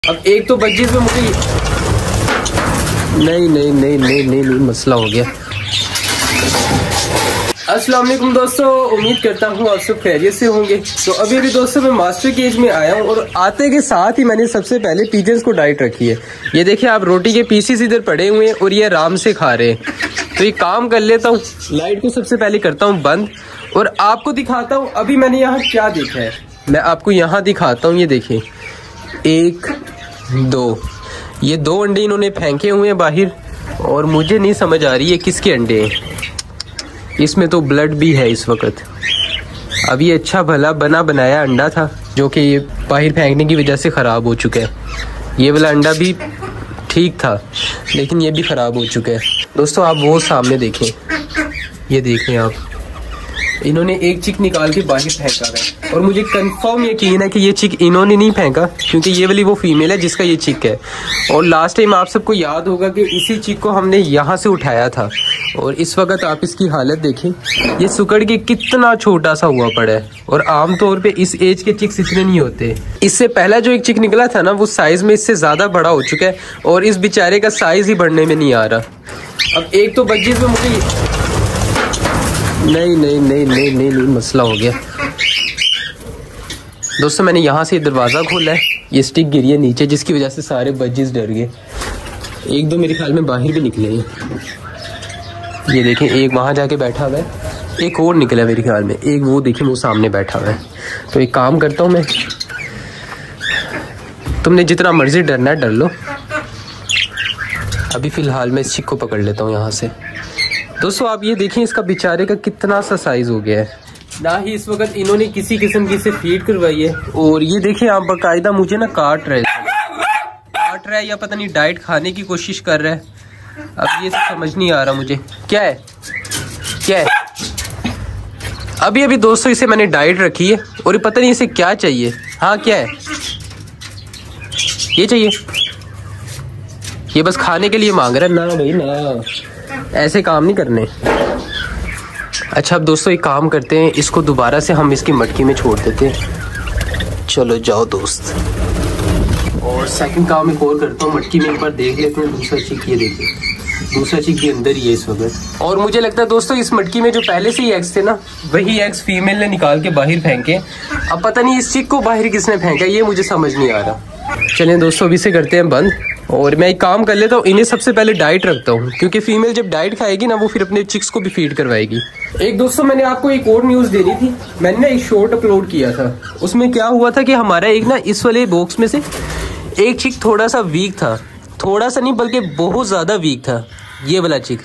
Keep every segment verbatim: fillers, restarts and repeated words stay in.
अब एक तो बच्चीस में मुझे नहीं नहीं नहीं नहीं नहीं नहीं मसला हो गया। अस्सलाम वालेकुम दोस्तों, उम्मीद करता हूँ आप सब खैरियत से होंगे। तो अभी अभी दोस्तों मैं मास्टर केज में आया हूँ और आते के साथ ही मैंने सबसे पहले पिजन्स को डाइट रखी है। ये देखिए आप रोटी के पीसीस इधर पड़े हुए हैं और ये आराम से खा रहे हैं। तो ये काम कर लेता हूँ, लाइट को सबसे पहले करता हूँ बंद और आपको दिखाता हूँ अभी मैंने यहाँ क्या देखा है। मैं आपको यहाँ दिखाता हूँ, ये देखिए एक दो ये दो अंडे इन्होंने फेंके हुए हैं बाहर और मुझे नहीं समझ आ रही है किसके अंडे हैं। इसमें तो ब्लड भी है इस वक्त। अब ये अच्छा भला बना बनाया अंडा था जो कि ये बाहर फेंकने की वजह से ख़राब हो चुका है। ये वाला अंडा भी ठीक था लेकिन ये भी ख़राब हो चुका है। दोस्तों आप वो सामने देखें, ये देखें आप, इन्होंने एक चिक निकाल के बाहर फेंका है और मुझे कंफर्म यकीन है कि ये चिक इन्होंने नहीं फेंका क्योंकि ये वाली वो फीमेल है जिसका ये चिक है। और लास्ट टाइम आप सबको याद होगा कि इसी चिक को हमने यहाँ से उठाया था और इस वक्त आप इसकी हालत देखें, ये सुकड़ के कितना छोटा सा हुआ पड़ा है। और आमतौर पे इस एज के चिक्स इतने नहीं होते। इससे पहला जो एक चिक निकला था ना वो साइज में इससे ज़्यादा बड़ा हो चुका है और इस बेचारे का साइज ही बढ़ने में नहीं आ रहा। अब एक तो बच्चीस में मुझे नहीं नहीं नहीं नहीं नहीं नहीं मसला हो गया। दोस्तों मैंने यहाँ से दरवाज़ा खोला है, ये स्टिक गिरी है नीचे जिसकी वजह से सारे बच्चीस डर गए। एक दो मेरे ख्याल में बाहर भी निकले हैं। ये देखें एक वहाँ जाके बैठा हुआ है, एक और निकला मेरे ख्याल में, एक वो देखें वो सामने बैठा हुआ है। तो एक काम करता हूँ मैं, तुमने जितना मर्जी डरना है डर लो। अभी फ़िलहाल मैं इस चिक को पकड़ लेता हूँ यहाँ से। दोस्तों आप ये देखें इसका बेचारे का कितना सा साइज हो गया है। ना ही इस वक्त इन्होंने किसी किस्म की से फीड करवाई है। और ये देखें आप बाकायदा मुझे ना काट रहे काट रहा है या पता नहीं डाइट खाने की कोशिश कर रहा है। अब ये समझ नहीं आ रहा मुझे क्या है क्या है। अभी अभी दोस्तों इसे मैंने डाइट रखी है और ये पता नहीं इसे क्या चाहिए। हाँ क्या है ये चाहिए, ये बस खाने के लिए मांग रहा है। ना भाई ना, ऐसे काम नहीं करने। अच्छा अब दोस्तों एक काम करते हैं, इसको दोबारा से हम इसकी मटकी में छोड़ देते हैं। चलो जाओ दोस्त। और सेकंड काम एक और करता हूँ, मटकी में एक बार देख लेते हैं दूसरा चिक। ये देखिए दूसरा चिक भी अंदर ही है इस वक्त। और मुझे लगता है दोस्तों इस मटकी में जो पहले से ही एग्स थे ना वही एग्स फीमेल ने निकाल के बाहर फेंके। अब पता नहीं इस चिक को बाहर किसने फेंका ये मुझे समझ नहीं आ रहा। चलें दोस्तों अभी से करते हैं बंद और मैं एक काम कर लेता हूँ, इन्हें सबसे पहले डाइट रखता हूँ क्योंकि फीमेल जब डाइट खाएगी ना वो फिर अपने चिक्स को भी फीड करवाएगी। एक दोस्तों मैंने आपको एक और न्यूज़ देनी थी। मैंने ना एक शॉर्ट अपलोड किया था, उसमें क्या हुआ था कि हमारा एक ना इस वाले बॉक्स में से एक चिक थोड़ा सा वीक था, थोड़ा सा नहीं बल्कि बहुत ज़्यादा वीक था ये वाला चिक।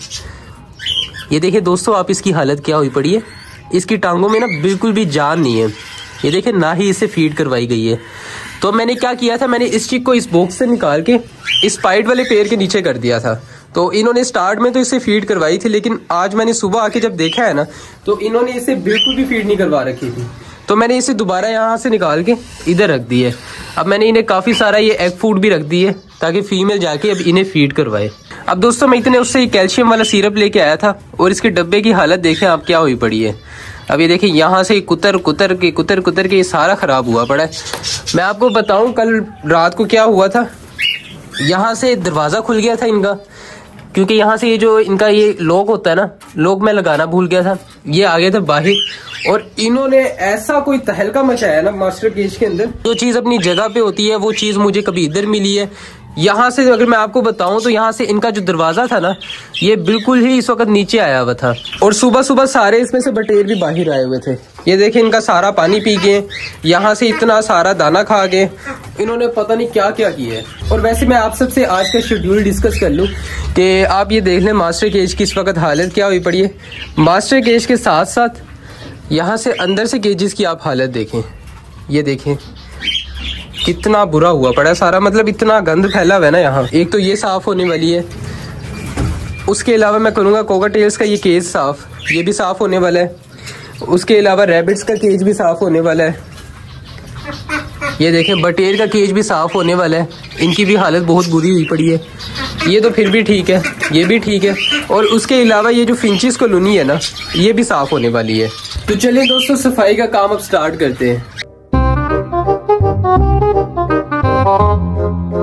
ये देखिए दोस्तों आप इसकी हालत क्या हुई पड़ी है, इसकी टांगों में ना बिल्कुल भी जान नहीं है। ये देखिए ना ही इसे फीड करवाई गई है। तो मैंने क्या किया था, मैंने इस चिक को इस बॉक्स से निकाल के इस पाइट वाले पेड़ के नीचे कर दिया था। तो इन्होंने स्टार्ट में तो इसे फीड करवाई थी लेकिन आज मैंने सुबह आके जब देखा है ना तो इन्होंने इसे बिल्कुल भी फीड नहीं करवा रखी थी। तो मैंने इसे दोबारा यहाँ से निकाल के इधर रख दी है। अब मैंने इन्हें काफ़ी सारा ये एग फूड भी रख दी है ताकि फीमेल जाके अब इन्हें फीड करवाए। अब दोस्तों मैं इतने उससे कैल्शियम वाला सिरप लेके आया था और इसके डब्बे की हालत देखें आप क्या हुई पड़ी है। अब ये देखिए यहाँ से कुतर कुतर के कुतर कुतर के ये सारा ख़राब हुआ पड़ा है। मैं आपको बताऊं कल रात को क्या हुआ था, यहाँ से दरवाज़ा खुल गया था इनका क्योंकि यहाँ से ये जो इनका ये लॉक होता है ना, लॉक मैं लगाना भूल गया था। ये आ गए थे बाहर और इन्होंने ऐसा कोई तहलका मचाया ना मास्टर केज के अंदर। जो चीज़ अपनी जगह पे होती है वो चीज़ मुझे कभी इधर मिली है। यहाँ से अगर मैं आपको बताऊं तो यहाँ से इनका जो दरवाज़ा था ना ये बिल्कुल ही इस वक्त नीचे आया हुआ था और सुबह सुबह सारे इसमें से बटेर भी बाहर आए हुए थे। ये देखिए इनका सारा पानी पी गए, यहाँ से इतना सारा दाना खा गए, इन्होंने पता नहीं क्या क्या किया है। और वैसे मैं आप सबसे आज का शेड्यूल डिस्कस कर लूँ कि आप ये देख लें मास्टर केज की इस वक्त हालत क्या हुई पड़ी है। मास्टर केज के साथ साथ यहाँ से अंदर से केजेस की आप हालत देखें, ये देखें कितना बुरा हुआ पड़ा है सारा, मतलब इतना गंद फैला हुआ है ना यहाँ। एक तो ये साफ़ होने वाली है, उसके अलावा मैं करूँगा कोकाटेल्स का ये केज साफ़, ये भी साफ़ होने वाला है। उसके अलावा रैबिट्स का केज भी साफ़ होने वाला है। ये देखें बटेर का केज भी साफ़ होने वाला है, इनकी भी हालत बहुत बुरी हुई पड़ी है। ये तो फिर भी ठीक है, ये भी ठीक है। और उसके अलावा ये जो फिंचिस कॉलोनी है ना ये भी साफ़ होने वाली है। तो चलिए दोस्तों सफाई का काम अब स्टार्ट करते हैं।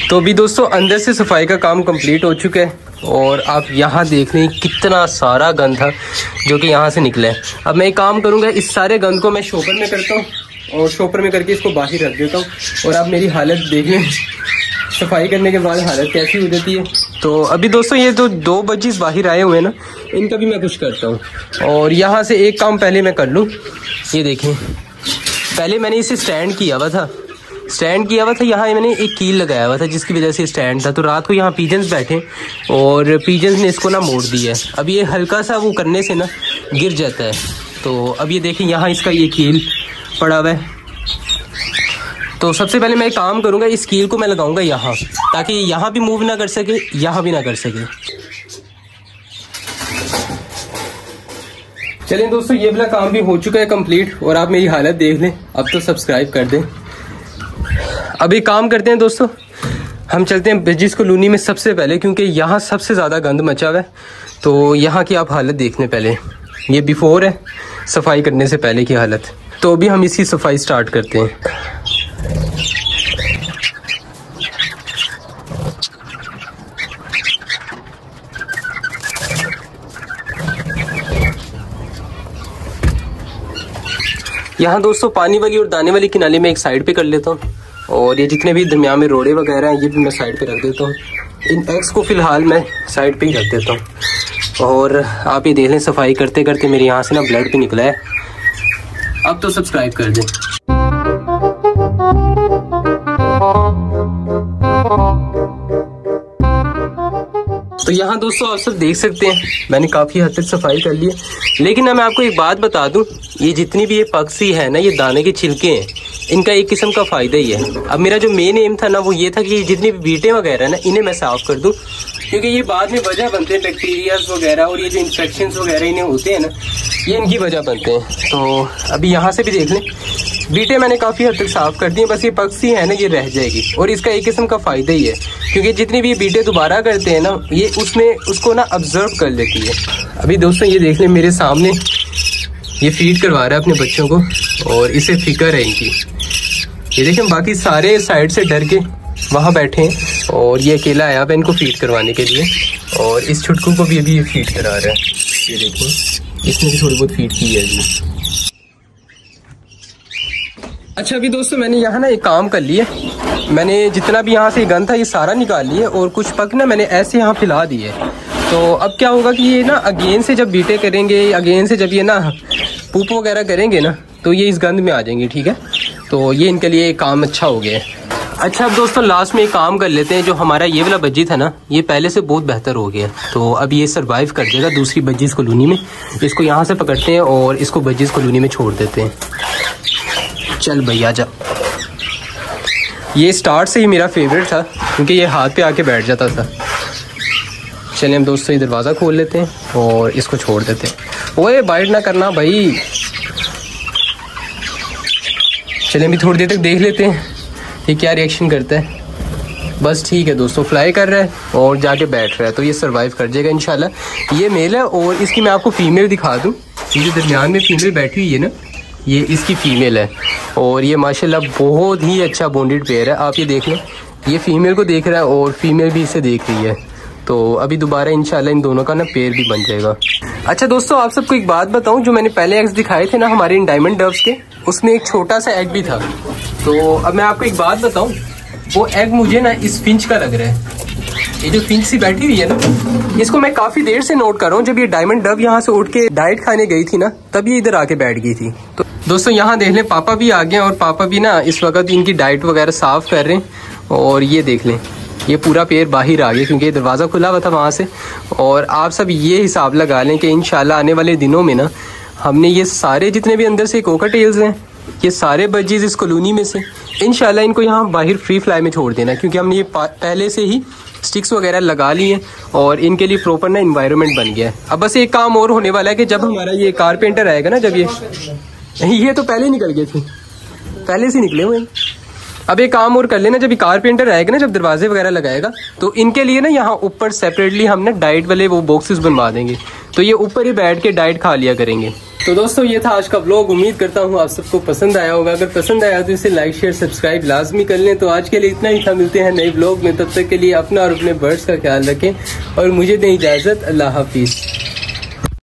तो अभी दोस्तों अंदर से सफाई का काम कंप्लीट हो चुका है और आप यहाँ देख लें कितना सारा गंद था जो कि यहाँ से निकला है। अब मैं एक काम करूँगा, इस सारे गंद को मैं शॉपर में करता हूँ और शॉपर में करके इसको बाहर रख देता हूँ। और आप मेरी हालत देख लें, सफाई करने के बाद हालत कैसी हो जाती है। तो अभी दोस्तों ये जो दो बच्चीज बाहर आए हुए हैं ना, इनका भी मैं कुछ करता हूँ। और यहाँ से एक काम पहले मैं कर लूँ। ये देखें, पहले मैंने इसे स्टैंड किया हुआ था स्टैंड किया हुआ था यहाँ मैंने एक कील लगाया हुआ था जिसकी वजह से स्टैंड था। तो रात को यहाँ पीजन्स बैठे और पीजन्स ने इसको ना मोड़ दिया है। अब ये हल्का सा वो करने से ना गिर जाता है। तो अब ये देखें यहाँ इसका ये कील पड़ा हुआ है। तो सबसे पहले मैं एक काम करूँगा, इस कील को मैं लगाऊंगा यहाँ, ताकि यहाँ भी मूव ना कर सके, यहाँ भी ना कर सके। चलिए दोस्तों, ये वाला काम भी हो चुका है कंप्लीट और आप मेरी हालत देख लें। अब तो सब्सक्राइब कर दें। अब एक काम करते हैं दोस्तों, हम चलते हैं ब्रिजिस कॉलोनी में सबसे पहले, क्योंकि यहाँ सबसे ज़्यादा गंद मचा हुआ है। तो यहाँ की आप हालत देख लें पहले। ये बिफोर है सफाई करने से पहले की हालत। तो अभी हम इसी सफाई स्टार्ट करते हैं। यहाँ दोस्तों पानी वाली और दाने वाली किनारे में एक साइड पे कर लेता हूँ और ये जितने भी दरमियान में रोड़े वगैरह हैं ये भी मैं साइड पे रख देता हूँ। इन एग्स को फिलहाल मैं साइड पे ही रख देता हूँ। और आप ये देख लें, सफाई करते करते मेरे यहाँ से ना ब्लड भी निकला है। अब तो सब्सक्राइब कर दें। तो यहाँ दोस्तों आप सब देख सकते हैं मैंने काफ़ी हद तक सफाई कर ली है। लेकिन ना मैं आपको एक बात बता दूं, ये जितनी भी ये पक्षी है ना, ये दाने के छिलके हैं, इनका एक किस्म का फ़ायदा ही है। अब मेरा जो मेन एम था ना वो ये था कि जितनी भी बीटें वगैरह ना इन्हें मैं साफ़ कर दूं, क्योंकि ये बाद में वजह बनते हैं बैक्टीरियाज वगैरह और ये जो इन्फेक्शन वगैरह इन्हें होते हैं ना, ये इनकी वजह बनते हैं। तो अभी यहाँ से भी देख लें, बीटें मैंने काफ़ी हद तक साफ़ कर दी हैं। बस ये पक्षी है ना, ये रह जाएगी और इसका एक किस्म का फ़ायदा ही है, क्योंकि जितनी भी बीटें दोबारा करते हैं ना, ये उसमें उसको ना ऑब्जर्व कर लेती है। अभी दोस्तों ये देख लें, मेरे सामने ये फीड करवा रहा है अपने बच्चों को और इसे फिक्र है इनकी। ये देखें, बाकी सारे साइड से डर के वहाँ बैठे हैं और ये अकेला आया है इनको फीड करवाने के लिए। और इस छुटकू को भी अभी ये फीड करा रहा है। ये देखो, इसने भी थोड़ी बहुत फीड की है अभी। अच्छा अभी दोस्तों मैंने यहाँ ना एक काम कर लिया, मैंने जितना भी यहाँ से गंद था ये सारा निकाल लिया और कुछ पक ना मैंने ऐसे यहाँ फैला दिए। तो अब क्या होगा कि ये ना अगेन से जब बीटे करेंगे, अगेन से जब ये ना पूप वगैरह करेंगे ना, तो ये इस गंद में आ जाएंगे। ठीक है, तो ये इनके लिए काम अच्छा हो गया है। अच्छा अब दोस्तों लास्ट में एक काम कर लेते हैं, जो हमारा ये वाला बज्जी था ना, ये पहले से बहुत बेहतर हो गया। तो अब ये सरवाइव कर जाएगा दूसरी बज्जीस कॉलोनी में। इसको यहाँ से पकड़ते हैं और इसको बज्जीस कॉलोनी में छोड़ देते हैं। चल भैया जा। ये स्टार्ट से ही मेरा फेवरेट था, क्योंकि ये हाथ पे आके बैठ जाता था। चलिए हम दोस्तों ये दरवाज़ा खोल लेते हैं और इसको छोड़ देते हैं। ओए बाइट ना करना भाई। चलिए अभी थोड़ी देर तक देख लेते हैं ये क्या रिएक्शन करता है। बस ठीक है दोस्तों, फ्लाई कर रहा है और जाके बैठ रहा है, तो ये सरवाइव कर जाएगा इंशाल्लाह। ये मेल है और इसकी मैं आपको फीमेल दिखा दूँ। ये जो दरमियान में फीमेल बैठी हुई है ना, ये इसकी फीमेल है और ये माशाल्लाह बहुत ही अच्छा बॉन्डेड पेयर है। आप ये देख लें, ये फीमेल को देख रहा है और फीमेल भी इसे देख रही है। तो अभी दोबारा इंशाल्लाह इन दोनों का ना पेयर भी बन जाएगा। अच्छा दोस्तों आप सबको एक बात बताऊं, जो मैंने पहले एग्स दिखाए थे ना हमारे इन डायमंड डव्स के, उसमें एक छोटा सा एग भी था। तो अब मैं आपको एक बात बताऊं, वो एग मुझे ना इस फिंच का लग रहा है। ये जो फिंच सी बैठी हुई है ना, इसको मैं काफी देर से नोट कर रहा हूँ। जब ये डायमंड डव यहाँ से उठ के डाइट खाने गई थी ना, तब ये इधर आके बैठ गई थी। तो दोस्तों यहाँ देख लें, पापा भी आ गए और पापा भी ना इस वक्त इनकी डाइट वगैरह साफ कर रहे हैं। और ये देख लें, ये पूरा पेड़ बाहर आ गया क्योंकि दरवाज़ा खुला हुआ था वहाँ से। और आप सब ये हिसाब लगा लें कि इंशाल्लाह आने वाले दिनों में ना हमने ये सारे जितने भी अंदर से कोकाटेल्स हैं, ये सारे बज्जीज इस कॉलोनी में से इंशाल्लाह इनको यहाँ बाहर फ्री फ्लाई में छोड़ देना, क्योंकि हमने ये पहले से ही स्टिक्स वगैरह लगा ली हैं और इनके लिए प्रॉपर ना इन्वायरमेंट बन गया है। अब बस एक काम और होने वाला है कि जब हमारा ये कारपेंटर आएगा ना, जब ये ये तो पहले ही निकल गए थे, पहले से निकले हुए। अब एक काम और कर लेना, जब ये कारपेंटर आएगा ना, जब दरवाजे वगैरह लगाएगा, तो इनके लिए ना यहाँ ऊपर सेपरेटली हम ना डाइट वाले वो बॉक्सेस बनवा देंगे, तो ये ऊपर ही बैठ के डाइट खा लिया करेंगे। तो दोस्तों ये था आज का व्लॉग। उम्मीद करता हूँ आप सबको पसंद आया होगा। अगर पसंद आया तो इसे लाइक शेयर सब्सक्राइब लाजमी कर लें। तो आज के लिए इतना ही था, मिलते हैं नए व्लॉग में। तब तक के लिए अपना और अपने बर्ड्स का ख्याल रखें और मुझे दें इजाज़त। अल्लाह हाफिज़।